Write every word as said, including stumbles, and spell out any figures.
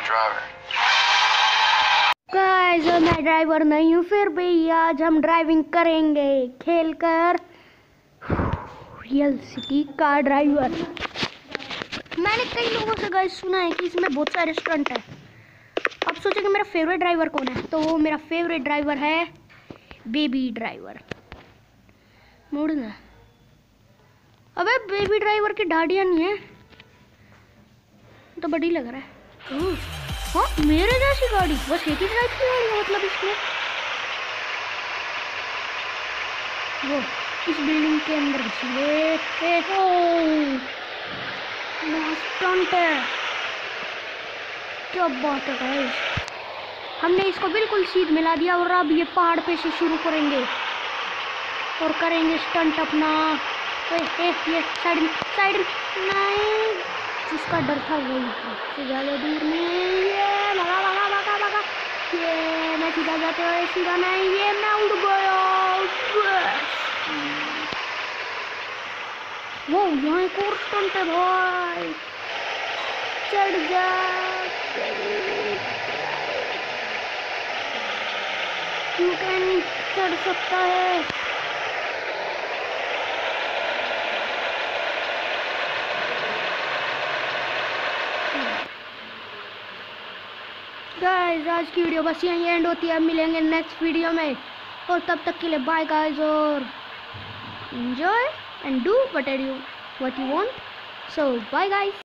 Guys मैं driver नहीं हूँ, फिर भी आज हम ड्राइविंग करेंगे खेलकर रियल सिटी कार ड्राइवर। मैंने कई लोगों से गाइस सुना है कि इसमें बहुत सारे स्टंट है। अब सोचो कि मेरा फेवरेट ड्राइवर कौन है, तो वो मेरा फेवरेट ड्राइवर है बेबी ड्राइवर। मुड़ना, अबे बेबी ड्राइवर की दाढ़ियाँ नहीं है तो बड़ी लग रहा है। हाँ मेरे जैसी गाड़ी, बस एक ही ड्राइव की गाड़ी है मतलब इसमें। वो इस बिल्डिंग के अंदर घुसे स्टंट है, क्या बात है गाइस। हमने इसको बिल्कुल सीध मिला दिया और अब ये पहाड़ पे से शुरू करेंगे और करेंगे स्टंट अपना। ए, ए, ये साइड साइड नहीं, जिसका डर था वही से ज़्यादा दूर में। ये लगा लगा लगा लगा, ये मैं सीधा जाते हुए सीधा नहीं, ये मैं उड़ गया। वो यहाँ एक और स्टंट है भाई, चढ़ जा। यू कैन चढ़ सकता है। गाइस आज की वीडियो बस यहीं एंड होती है। मिलेंगे नेक्स्ट वीडियो में और तब तक के लिए बाय गाइस, और enjoy and do what you what you want. So bye guys.